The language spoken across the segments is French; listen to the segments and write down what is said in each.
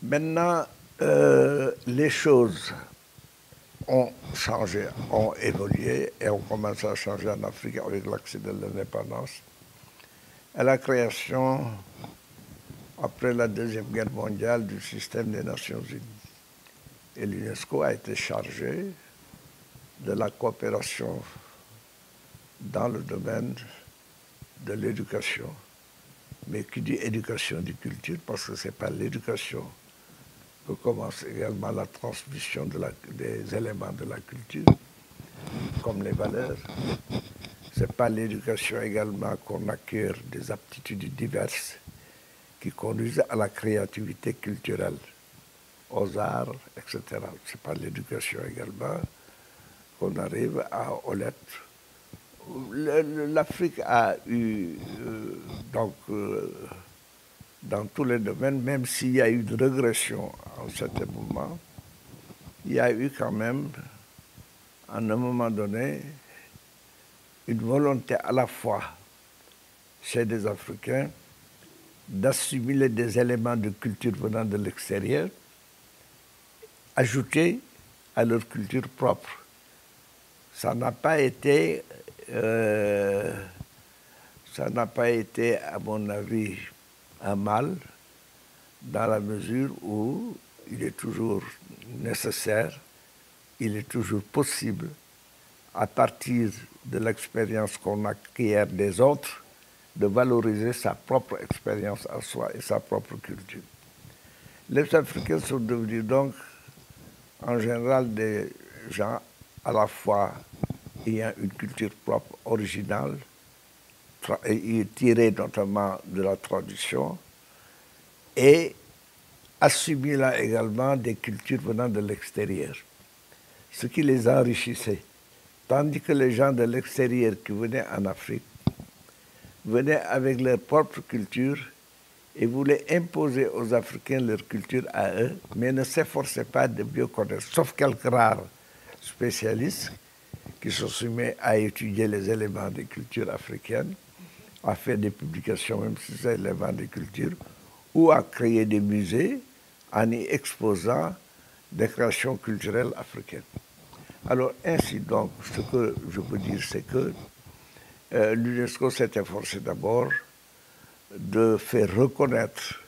Maintenant, les choses ont changé, ont évolué et ont commencé à changer en Afrique avec l'accès de l'indépendance. À la création, après la Deuxième Guerre mondiale, du système des Nations Unies. Et l'UNESCO a été chargé de la coopération dans le domaine de l'éducation. Mais qui dit éducation dit culture, parce que ce n'est pas l'éducation que commence également la transmission des éléments de la culture, comme les valeurs. Ce n'est pas l'éducation également qu'on acquiert des aptitudes diverses qui conduisent à la créativité culturelle, aux arts, etc. Ce n'est pas l'éducation également qu'on arrive aux lettres. L'Afrique a eu, dans tous les domaines, même s'il y a eu une régression à un certain moment, il y a eu quand même, à un moment donné, une volonté à la fois chez des Africains d'assimiler des éléments de culture venant de l'extérieur, ajoutés à leur culture propre. Ça n'a pas été, à mon avis, un mal, dans la mesure où il est toujours nécessaire, il est toujours possible, à partir de l'expérience qu'on acquiert des autres, de valoriser sa propre expérience à soi et sa propre culture. Les Africains sont devenus donc, en général, des gens à la fois ayant une culture propre, originale, tirée notamment de la tradition, et assimilant également des cultures venant de l'extérieur, ce qui les enrichissait. Tandis que les gens de l'extérieur qui venaient en Afrique venaient avec leur propre culture et voulaient imposer aux Africains leur culture à eux, mais ne s'efforçaient pas de mieux connaître, sauf quelques rares spécialistes qui se soumettent à étudier les éléments des cultures africaines, à faire des publications, même si c'est éléments des cultures, ou à créer des musées en y exposant des créations culturelles africaines. Alors, ainsi donc, ce que je peux dire, c'est que l'UNESCO s'est efforcé d'abord de faire reconnaître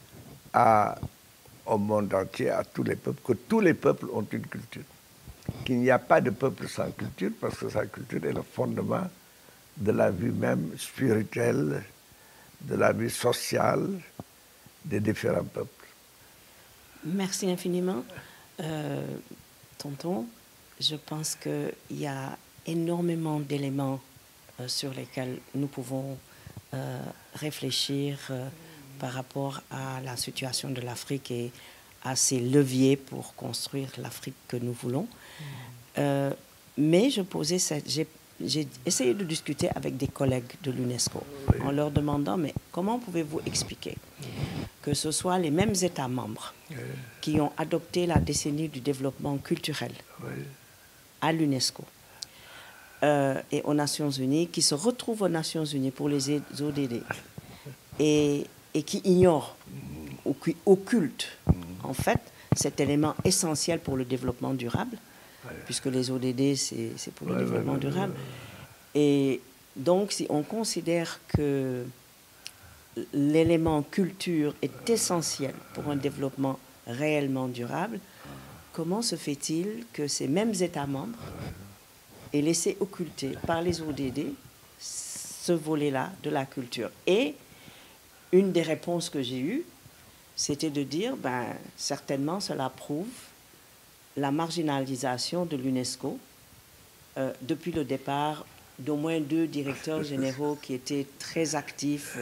au monde entier, à tous les peuples, que tous les peuples ont une culture. Qu'il n'y a pas de peuple sans culture, parce que sa culture est le fondement de la vie même spirituelle, de la vie sociale des différents peuples. Merci infiniment. Tonton, je pense qu'il y a énormément d'éléments sur lesquels nous pouvons réfléchir par rapport à la situation de l'Afrique et à ses leviers pour construire l'Afrique que nous voulons. Mais j'ai essayé de discuter avec des collègues de l'UNESCO en leur demandant, mais comment pouvez-vous expliquer que ce soit les mêmes États membres qui ont adopté la décennie du développement culturel à l'UNESCO et aux Nations Unies, qui se retrouvent aux Nations Unies pour les ODD et qui ignorent ou qui occultent en fait cet élément essentiel pour le développement durable, puisque les ODD, c'est pour le développement durable. Et donc, si on considère que l'élément culture est essentiel pour un développement réellement durable, comment se fait-il que ces mêmes États membres aient laissé occulter par les ODD ce volet-là de la culture? Et une des réponses que j'ai eues, c'était de dire, certainement cela prouve la marginalisation de l'UNESCO depuis le départ d'au moins 2 directeurs généraux qui étaient très actifs,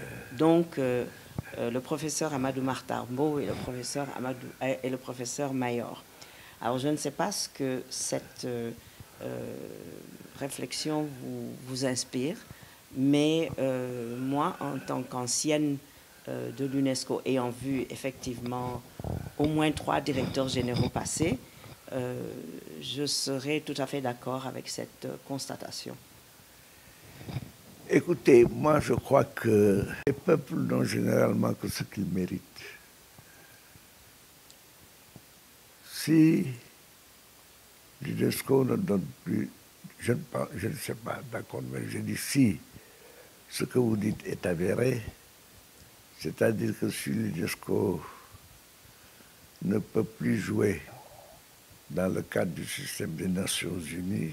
le professeur Amadou Martarbo et le professeur Mayor. Alors je ne sais pas ce que cette réflexion vous inspire, mais moi, en tant qu'ancienne de l'UNESCO, ayant vu effectivement au moins 3 directeurs généraux passer, je serais tout à fait d'accord avec cette constatation. Écoutez, moi je crois que les peuples n'ont généralement que ce qu'ils méritent. si l'UNESCO ne donne plus, je ne sais pas, d'accord, mais je dis si ce que vous dites est avéré, c'est-à-dire que si l'UNESCO ne peut plus jouer dans le cadre du système des Nations Unies,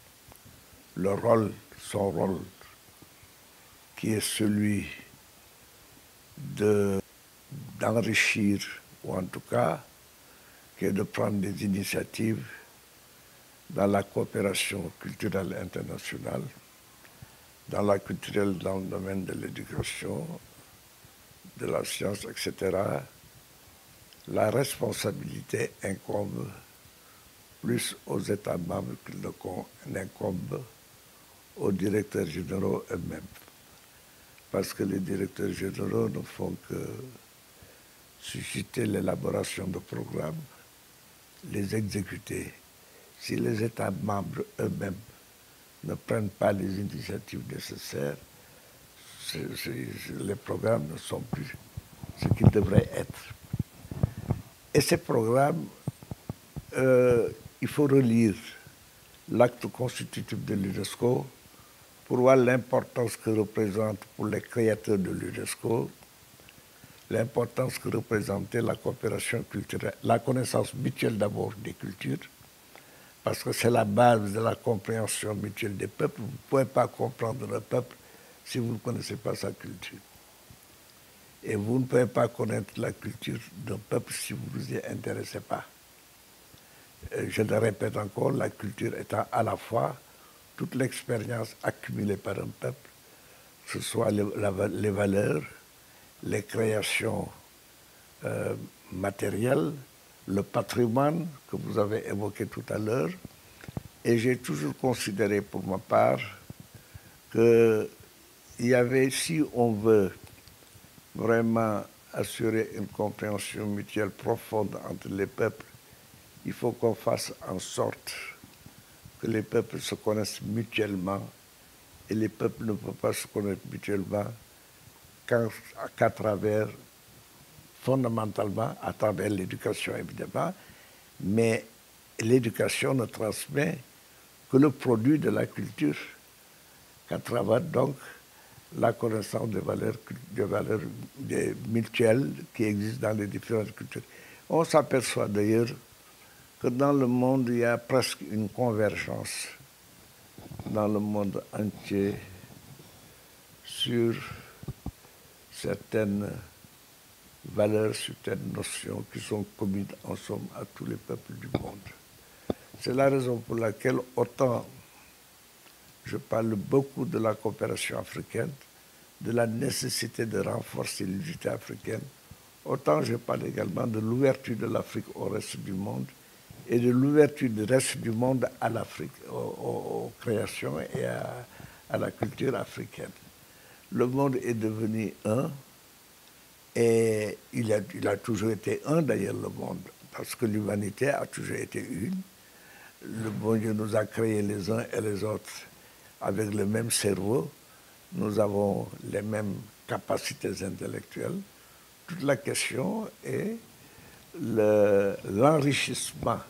son rôle, qui est celui d'enrichir, ou en tout cas, qui est de prendre des initiatives dans la coopération culturelle internationale, dans le domaine de l'éducation, de la science, etc., la responsabilité incombe plus aux États membres qu'il n'incombe aux directeurs généraux eux-mêmes. Parce que les directeurs généraux ne font que susciter l'élaboration de programmes, les exécuter. Si les États membres eux-mêmes ne prennent pas les initiatives nécessaires, les programmes ne sont plus ce qu'ils devraient être. Et ces programmes, il faut relire l'acte constitutif de l'UNESCO pour voir l'importance que représente pour les créateurs de l'UNESCO, l'importance que représentait la coopération culturelle, la connaissance mutuelle d'abord des cultures, parce que c'est la base de la compréhension mutuelle des peuples. Vous ne pouvez pas comprendre le peuple si vous ne connaissez pas sa culture. Et vous ne pouvez pas connaître la culture d'un peuple si vous ne vous y intéressez pas. Je le répète encore, la culture étant à la fois toute l'expérience accumulée par un peuple, que ce soit les valeurs, les créations matérielles, le patrimoine que vous avez évoqué tout à l'heure. Et j'ai toujours considéré pour ma part qu'il y avait, si on veut vraiment assurer une compréhension mutuelle profonde entre les peuples, il faut qu'on fasse en sorte que les peuples se connaissent mutuellement, et les peuples ne peuvent pas se connaître mutuellement qu'à travers, fondamentalement, à travers l'éducation évidemment, mais l'éducation ne transmet que le produit de la culture, qu'à travers donc la connaissance des valeurs mutuelles qui existent dans les différentes cultures. On s'aperçoit d'ailleurs que dans le monde, il y a presque une convergence dans le monde entier sur certaines valeurs, certaines notions qui sont communes en somme à tous les peuples du monde. C'est la raison pour laquelle autant je parle beaucoup de la coopération africaine, de la nécessité de renforcer l'unité africaine, autant je parle également de l'ouverture de l'Afrique au reste du monde et de l'ouverture du reste du monde à l'Afrique, aux créations et à la culture africaine. Le monde est devenu un, et il a toujours été un d'ailleurs, le monde, parce que l'humanité a toujours été une. Le bon Dieu nous a créés les uns et les autres avec le même cerveau. Nous avons les mêmes capacités intellectuelles. Toute la question est l'enrichissement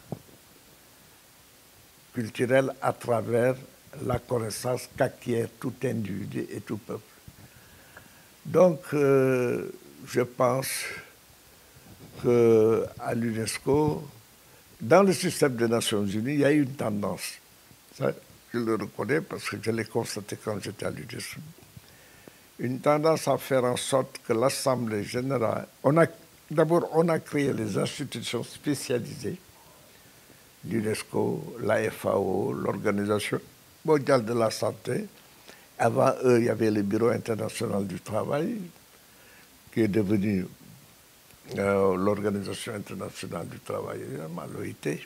culturel à travers la connaissance qu'acquiert tout individu et tout peuple. Donc, je pense qu'à l'UNESCO, dans le système des Nations Unies, il y a eu une tendance. Ça, je le reconnais parce que je l'ai constaté quand j'étais à l'UNESCO. Une tendance à faire en sorte que l'Assemblée générale... D'abord, on a créé les institutions spécialisées, l'UNESCO, la FAO, l'Organisation mondiale de la santé. Avant eux, il y avait le Bureau international du travail, qui est devenu l'Organisation internationale du travail, l'OIT.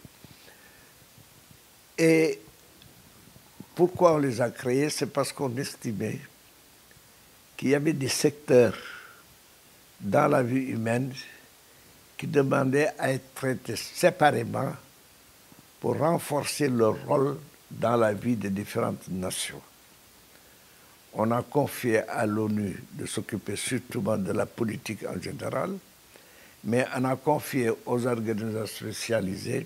Et pourquoi on les a créés? C'est parce qu'on estimait qu'il y avait des secteurs dans la vie humaine qui demandaient à être traités séparément pour renforcer leur rôle dans la vie des différentes nations. On a confié à l'ONU de s'occuper surtout de la politique en général, mais on a confié aux organisations spécialisées,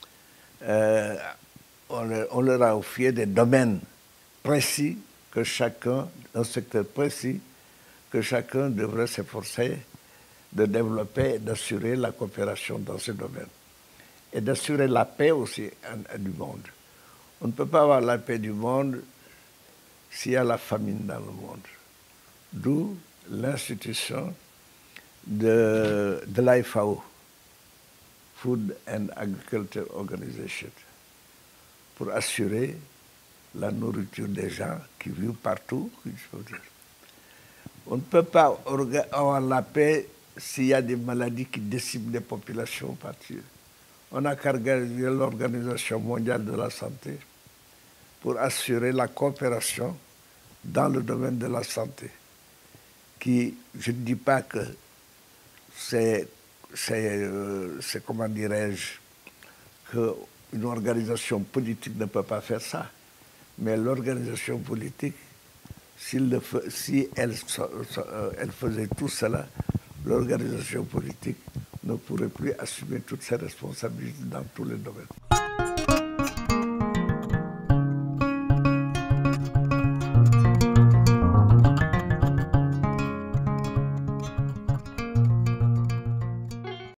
on leur a confié des domaines précis que chacun, un secteur précis, que chacun devrait s'efforcer de développer et d'assurer la coopération dans ce domaine. Et d'assurer la paix aussi du monde. On ne peut pas avoir la paix du monde s'il y a la famine dans le monde. D'où l'institution de l'IFAO, Food and Agriculture Organization, pour assurer la nourriture des gens qui vivent partout. On ne peut pas avoir la paix s'il y a des maladies qui déciment les populations partout. On a qu'organisé l'Organisation mondiale de la santé pour assurer la coopération dans le domaine de la santé, qui, je ne dis pas que c'est comment dirais-je, qu'une organisation politique ne peut pas faire ça, mais l'organisation politique, si elle faisait tout cela, l'organisation politique ne pourrait plus assumer toutes ses responsabilités dans tous les domaines.